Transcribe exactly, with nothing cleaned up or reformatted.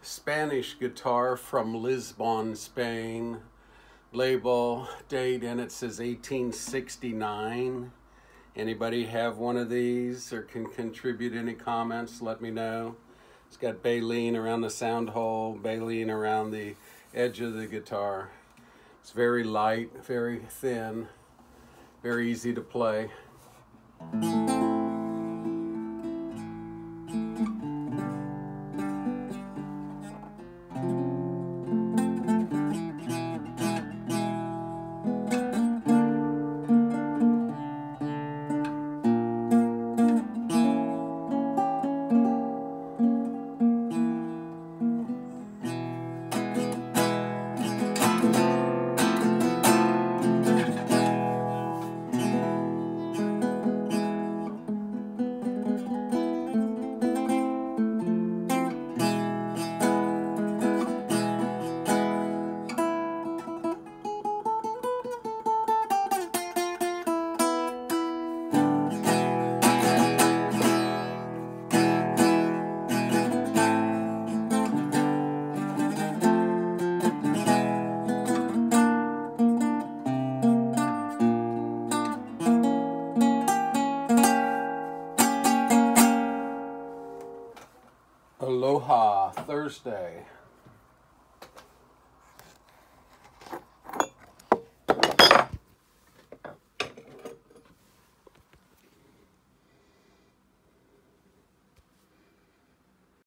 Spanish guitar from Lisbon, Spain. Label, date, and it says eighteen sixty-nine. Anybody have one of these or can contribute any comments? Let me know. It's got baleen around the sound hole, baleen around the edge of the guitar. It's very light, very thin, very easy to play. Aloha Thursday.